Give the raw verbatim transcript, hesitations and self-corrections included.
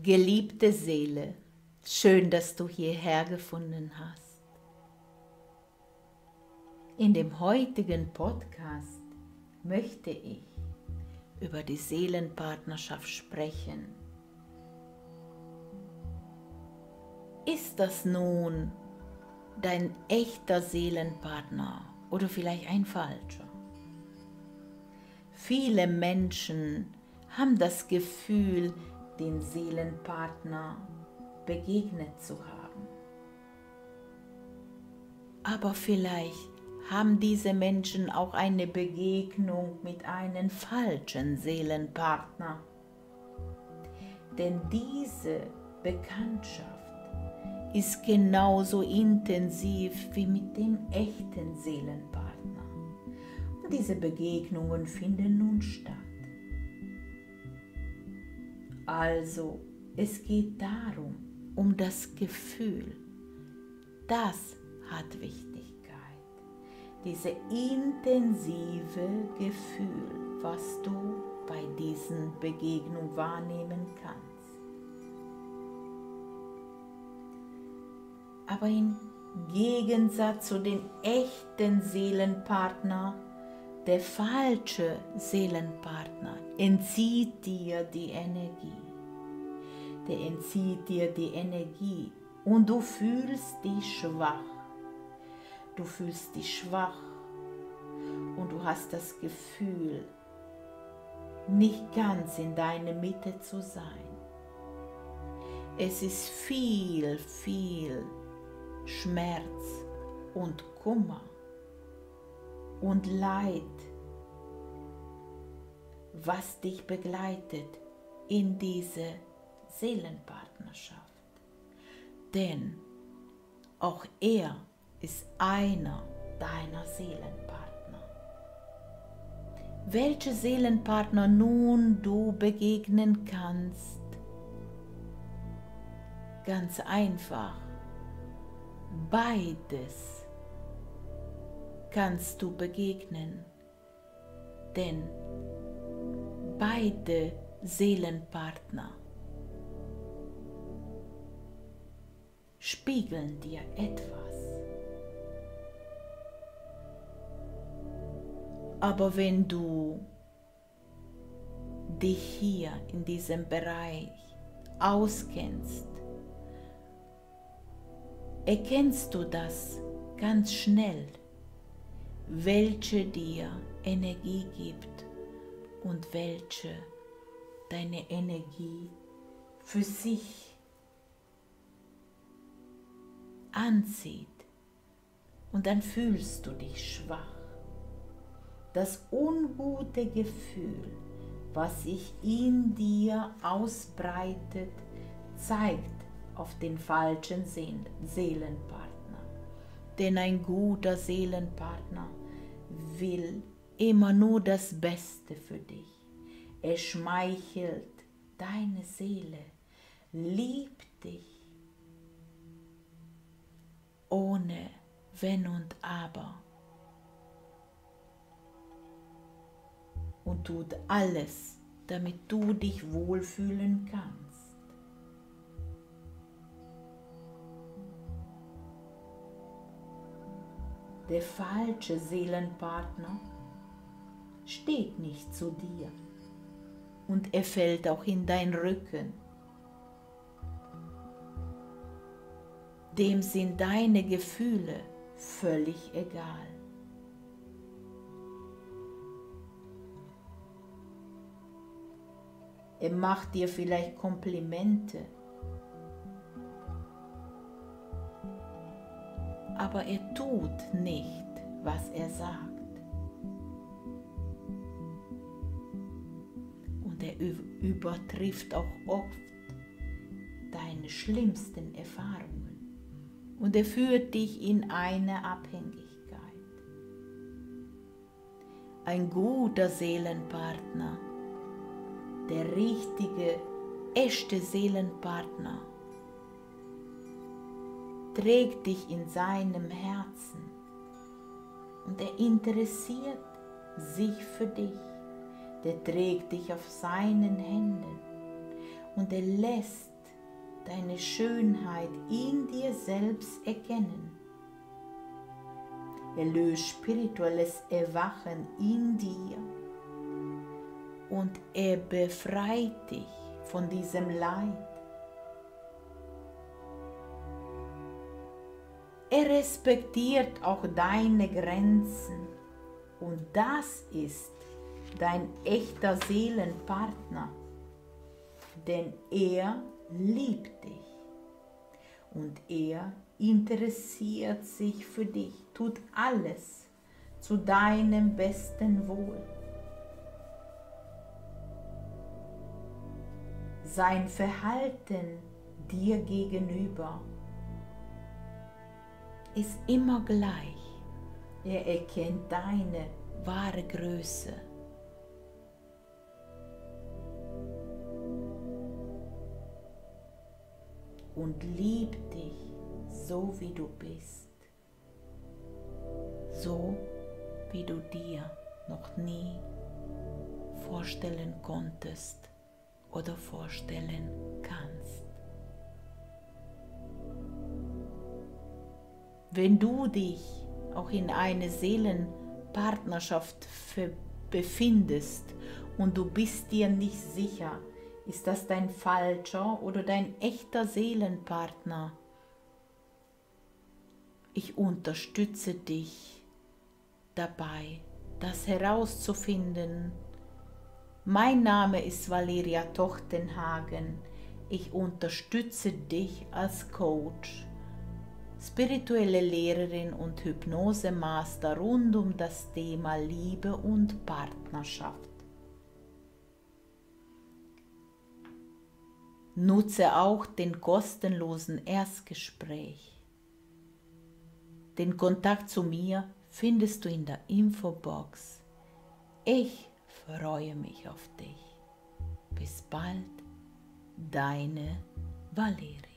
Geliebte Seele, schön, dass du hierher gefunden hast. In dem heutigen Podcast möchte ich über die Seelenpartnerschaft sprechen. Ist das nun dein echter Seelenpartner oder vielleicht ein falscher? Viele Menschen haben das Gefühl, den Seelenpartner begegnet zu haben. Aber vielleicht haben diese Menschen auch eine Begegnung mit einem falschen Seelenpartner. Denn diese Bekanntschaft ist genauso intensiv wie mit dem echten Seelenpartner. Und diese Begegnungen finden nun statt. Also, es geht darum, um das Gefühl. Das hat Wichtigkeit. Diese intensive Gefühl, was du bei diesen Begegnungen wahrnehmen kannst. Aber im Gegensatz zu dem echten Seelenpartner, der falsche Seelenpartner entzieht dir die Energie. Der entzieht dir die Energie und du fühlst dich schwach. Du fühlst dich schwach und du hast das Gefühl, nicht ganz in deiner Mitte zu sein. Es ist viel, viel Schmerz und Kummer und Leid, was dich begleitet in diese Seelenpartnerschaft. Denn auch er ist einer deiner Seelenpartner. Welche Seelenpartner nun du begegnen kannst? Ganz einfach, beides kannst du begegnen, denn beide Seelenpartner spiegeln dir etwas. Aber wenn du dich hier in diesem Bereich auskennst, erkennst du das ganz schnell, welche dir Energie gibt und welche deine Energie für sich anzieht. Und dann fühlst du dich schwach. Das ungute Gefühl, was sich in dir ausbreitet, zeigt auf den falschen Seelenpartner. Denn ein guter Seelenpartner will immer nur das Beste für dich. Er schmeichelt deine Seele, liebt dich, ohne Wenn und Aber. Und tut alles, damit du dich wohlfühlen kannst. Der falsche Seelenpartner steht nicht zu dir und er fällt auch in deinen Rücken. Dem sind deine Gefühle völlig egal. Er macht dir vielleicht Komplimente, aber er tut nicht, was er sagt. Und er übertrifft auch oft deine schlimmsten Erfahrungen und er führt dich in eine Abhängigkeit. Ein guter Seelenpartner, der richtige, echte Seelenpartner, trägt dich in seinem Herzen und er interessiert sich für dich. Der trägt dich auf seinen Händen und er lässt deine Schönheit in dir selbst erkennen. Erlöse spirituelles Erwachen in dir und er befreit dich von diesem Leid. Er respektiert auch deine Grenzen und das ist dein echter Seelenpartner, denn er liebt dich und er interessiert sich für dich, tut alles zu deinem besten Wohl. Sein Verhalten dir gegenüber ist immer gleich. Er erkennt deine wahre Größe. Und liebt dich so, wie du bist. So, wie du dir noch nie vorstellen konntest oder vorstellen kannst. Wenn du dich auch in eine Seelenpartnerschaft befindest und du bist dir nicht sicher, ist das dein falscher oder dein echter Seelenpartner? Ich unterstütze dich dabei, das herauszufinden. Mein Name ist Valeria Tochtenhagen. Ich unterstütze dich als Coach, spirituelle Lehrerin und Hypnosemaster rund um das Thema Liebe und Partnerschaft. Nutze auch den kostenlosen Erstgespräch. Den Kontakt zu mir findest du in der Infobox. Ich freue mich auf dich. Bis bald, deine Valeria.